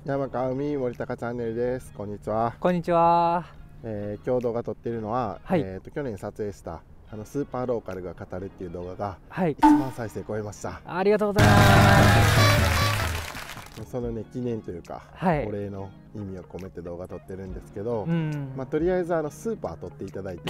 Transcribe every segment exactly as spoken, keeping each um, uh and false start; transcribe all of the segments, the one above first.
山川海森高チャンネルです。こんにちは。 こんにちは。 えー、今日動画撮っているのは、 はい、 えーと去年撮影したあのスーパーローカルが語るっていう動画がはい、 いちまん再生超えました。 ありがとうございます。 そのね記念というか、 はい、 お礼の意味を込めて動画撮ってるんですけど、 うん、 まあとりあえずあのスーパー撮っていただいて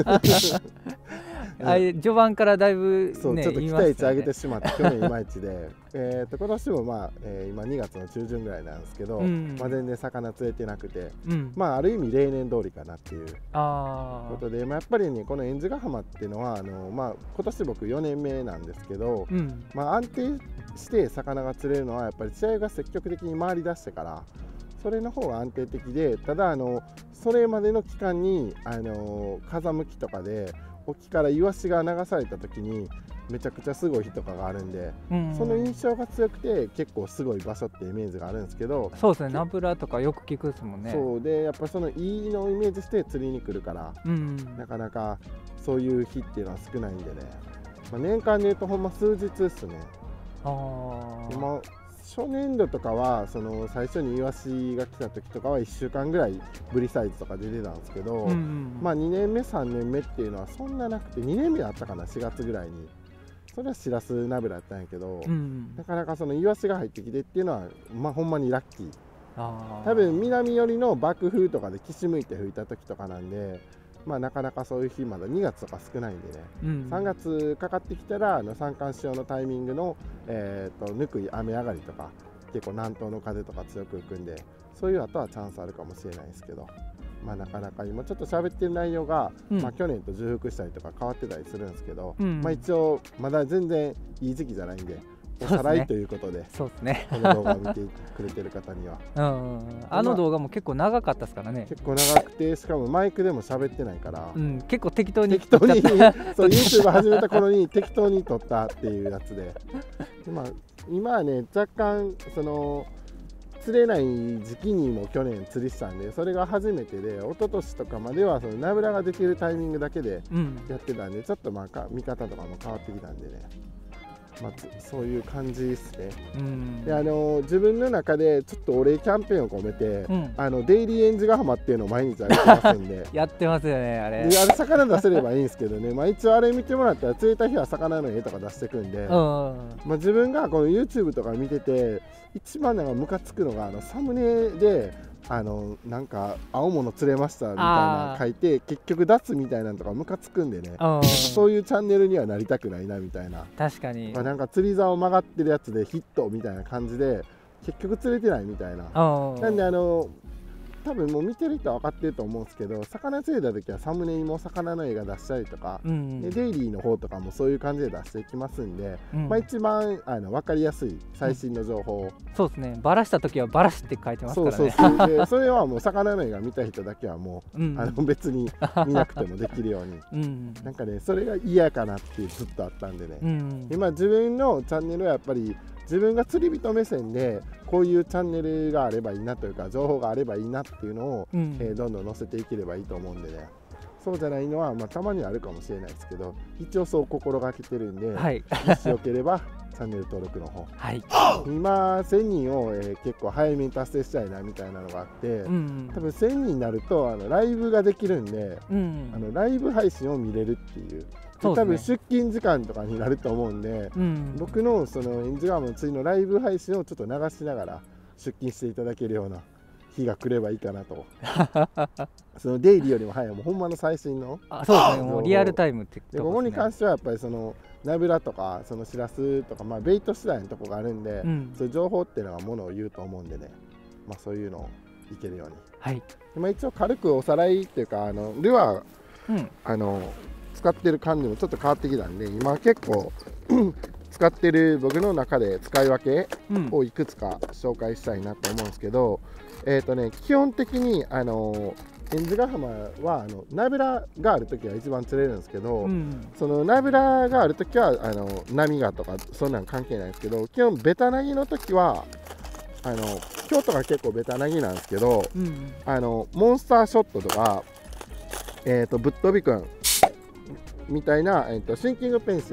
あ序盤からだいぶ、ね、 そうちょっと期言いましたよね待値上げてしまって去年いまいちでえと今年もまあ、えー、今にがつの中旬ぐらいなんですけど、うん、まあ、全然魚釣れてなくて、うん、まあある意味例年通りかなっていうことで、まあ、やっぱりねこの遠津ヶ浜っていうのはあの、まあ、今年僕よねんめなんですけど、うん、まあ安定して魚が釣れるのはやっぱり試合が積極的に回り出してからそれの方が安定的で、ただあのそれまでの期間にあの風向きとかで沖からイワシが流された時にめちゃくちゃすごい日とかがあるんで、うんうん、その印象が強くて結構すごい場所ってイメージがあるんですけど、 そうですね、ナブラとかよく聞くですもんね。 そうでやっぱそのいいのをイメージして釣りに来るから、うん、なかなかそういう日っていうのは少ないんでね、まあ、年間でいうとほんま数日ですね。あ今初年度とかはその最初にイワシが来た時とかはいっしゅうかんぐらいブリサイズとか出てたんですけど、うんうん、まあにねんめさんねんめっていうのはそんななくてにねんめあったかなしがつぐらいにそれはしらすナブラだったんやけど、うん、なかなかそのイワシが入ってきてっていうのはまあほんまにラッキー。あ多分南寄りの爆風とかで岸向いて吹いた時とかなんで、まあなかなかそういう日まだにがつとか少ないんでね、うん、さんがつかかってきたらあの三寒四温のタイミングの、えー、とぬくい雨上がりとか結構南東の風とか強く吹くんでそういう後はチャンスあるかもしれないですけど、まあなかなか今ちょっと喋ってる内容が、うん、まあ去年と重複したりとか変わってたりするんですけど、うん、まあ一応まだ全然いい時期じゃないんでおさらいということで、 そうですね。 この動画を見てくれてる方にはうん、あの動画も結構長かったですからね。 結構長くてしかもマイクでも喋ってないから、 うん、結構適当に適当にそう YouTube 始めた頃に適当に撮ったっていうやつで、で、まあ、今はね若干その釣れない時期にも去年釣りしたんでそれが初めてで、一昨年とかまではそのナブラができるタイミングだけでやってたんで、うん、ちょっとまあ見方とかも変わってきたんでね、まあ、そういう感じですね。うん、であの自分の中でちょっとお礼キャンペーンを込めて、うん、あのデイリー遠津ヶ浜っていうのを毎日上げてますんでやってますよねあれ。 であれ魚出せればいいんですけどね、まあ、一応あれ見てもらったら釣れた日は魚の絵とか出してくんで、うん、まあ、自分がこの YouTube とか見てて一番なんかムカつくのがあのサムネであのなんか青物釣れましたみたいな書いて結局脱みたいなのとかムカつくんでね、そういうチャンネルにはなりたくないなみたいな。 確かに、 まあ、なんか釣り竿曲がってるやつでヒットみたいな感じで結局釣れてないみたいな。なんであの多分もう見てる人は分かってると思うんですけど、魚釣れた時はサムネにも魚の絵が出したりとか、うんうん、でデイリーの方とかもそういう感じで出していきますんで、うん、まあ一番あの分かりやすい最新の情報を、うん、 そうですね、バラした時はバラしって書いてますからね。 そうそうそうでそれはもう魚の絵が見た人だけはもう、うん、あの別に見なくてもできるようにうん、なんかねそれが嫌かなっていうずっとあったんでね、うん、今自分のチャンネルはやっぱり自分が釣り人目線でこういうチャンネルがあればいいなというか情報があればいいなっていうのを、うん、えー、どんどん載せていければいいと思うんでね、そうじゃないのは、まあ、たまにはあるかもしれないですけど一応そう心がけてるんで、はい、もしよければチャンネル登録の方、はい、今せんにんを、えー、結構早めに達成したいなみたいなのがあって、うん、多分せんにんになるとあのライブができるんで、うん、あのライブ配信を見れるっていう多分出勤時間とかになると思うんで、うん、僕のその遠津ヶ浜の釣りのライブ配信をちょっと流しながら出勤していただけるような日が来ればいいかなとそのデイリーよりも早いもうほんまの最新のあそうですね、もうリアルタイムってでここに関してはやっぱりそのナブラとかそのシラスとか、まあ、ベイト次第のとこがあるんで、うん、そういう情報っていうのはものを言うと思うんでね、まあ、そういうのをいけるように、はい、まあ、一応軽くおさらいっていうかあのルアー、うん、あの使ってる感じもちょっと変わってきたんで今結構使ってる僕の中で使い分けをいくつか紹介したいなと思うんですけど、うん、えっとね基本的にあの遠津ヶ浜はあのナブラがある時は一番釣れるんですけど、うん、そのナブラがある時はあの波がとかそんなん関係ないんですけど、基本ベタなぎの時はあの今日とか結構ベタなぎなんですけど、うん、あのモンスターショットとか、えーとぶっ飛びくんみたいな、えー、とシンキングペンシル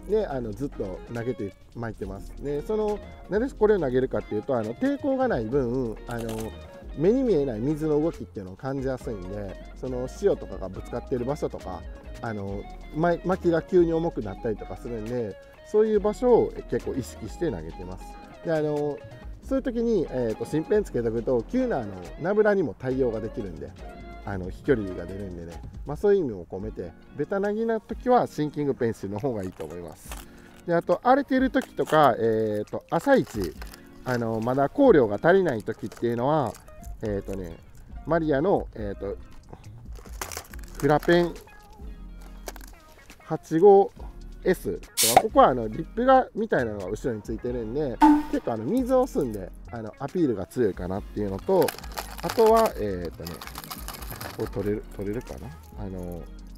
であのずっと投げて巻いてます。でそのなぜこれを投げるかっていうと、あの抵抗がない分あの目に見えない水の動きっていうのを感じやすいんで、その塩とかがぶつかっている場所とかあの薪が急に重くなったりとかするんで、そういう場所を結構意識して投げてます。であのそういう時に、えー、と新ペンつけておくと急なあのナブラにも対応ができるんで、あの飛距離が出るんでね、まあ、そういう意味も込めてベタ投げな時はシンキングペンシルの方がいいと思います。であと荒れてる時とか、えー、と朝一あのまだ光量が足りない時っていうのはえーとね、マリアの、えーとフラペン はちじゅうごエス とか、ここはあのリップがみたいなのが後ろについてるんで、結構あの水を吸んであのアピールが強いかなっていうのと、あとはえっとねこれ取れる取れるかな、あの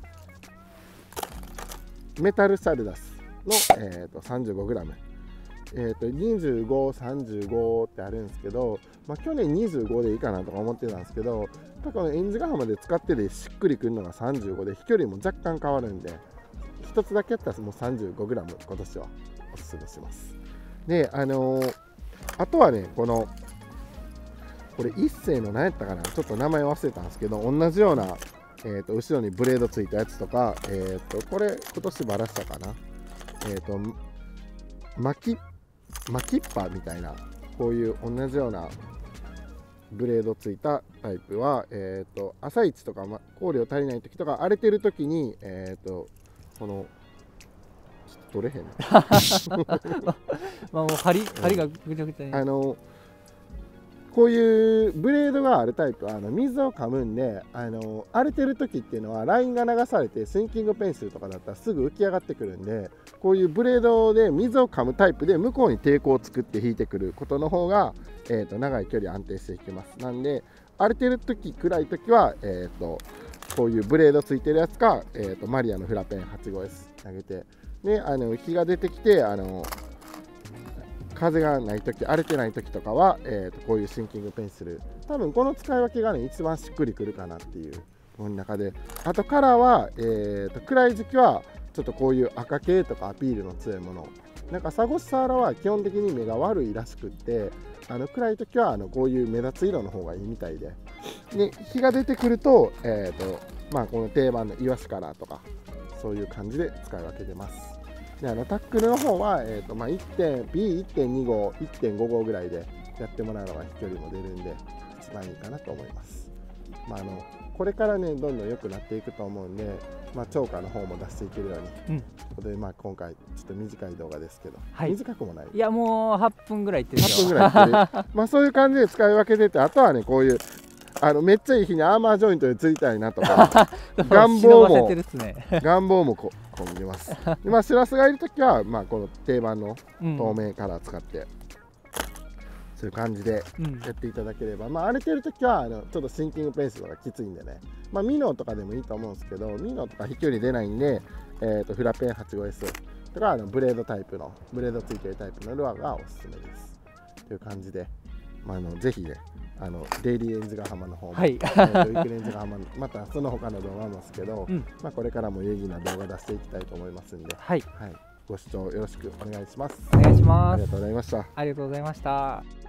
メタルサルダスの、えー、と さんじゅうごグラム、えー、とにじゅうご、さんじゅうごってあるんですけど、まあ、去年にじゅうごでいいかなとか思ってたんですけど、このエンジヶ浜で使っててしっくりくるのがさんじゅうごで、飛距離も若干変わるんで、ひとつだけやったらもう さんじゅうごグラム 今年はおすすめします。であのー、あとはね、このこれ一世の何やったかな、ちょっと名前忘れたんですけど、同じような、えー、と後ろにブレードついたやつとか、えー、とこれ今年バラしたかな、えー、と巻き巻きっぱみたいな、こういう同じようなブレードついたタイプは、えー、と朝一とか、ま、光量足りない時とか荒れてる時に、えー、とこのちょっと取れへんまあもう針針がぐちゃぐちゃに、 あのこういうブレードがあるタイプはあの水を噛むんで、あの荒れてる時っていうのはラインが流されてシンキングペンシルとかだったらすぐ浮き上がってくるんで、こういうブレードで水を噛むタイプで向こうに抵抗を作って引いてくることの方が、えー、と長い距離安定していきます。なんで荒れてる時暗い時は、えー、とこういうブレードついてるやつか、えー、とマリアのフラペン はちじゅうごエス 投げて、であの日が出てきてあの風がないとき、荒れてないときとかは、えー、とこういうシンキングペンシル、多分この使い分けがね一番しっくりくるかなっていうの中で、あとカラーは、えー、と暗い時期はちょっとこういう赤系とかアピールの強いもの、なんかサゴシサーラは基本的に目が悪いらしくって、あの暗い時はあのこういう目立つ色の方がいいみたいで、で日が出てくると、えーとまあ、この定番のイワシカラーとかそういう感じで使い分けてます。であのタックルの方は、えーとまあ、ビーいってんにご、いってんごごぐらいでやってもらうのが飛距離も出るんで一番いいかなと思います。まあ、あのこれからねどんどん良くなっていくと思うんで、まあ、超過の方も出していけるように、うん、ということで、まあ、今回ちょっと短い動画ですけど、はい、短くもない、いやもうはっぷんぐらいいってるよ、 はっぷんぐらいいってるまあそういう感じで使い分けてて、あとはねこういうあのめっちゃいい日にアーマージョイントで釣りたいなとか願望も、ね、願望もこ込んでます。でまあしらすがいるときは、まあ、この定番の透明カラー使って、うん、そういう感じでやっていただければ、うん、まあ荒れてるときはあのちょっとシンキングペースとかきついんでね、まあ、ミノーとかでもいいと思うんですけど、ミノーとか飛距離出ないんで、えー、とフラペン はちじゅうごエス とかあのブレードタイプのブレードついてるタイプのルアーがおすすめですという感じで、まあ、あのぜひねあのデイリーエンジヶ浜の方も、はい、ウィークエンジヶ浜またその他の動画もですけど、うん、まあこれからも有意義な動画出していきたいと思いますんで、はいはい、ご視聴よろしくお願いします。 お願いします。 ありがとうございました。 ありがとうございました。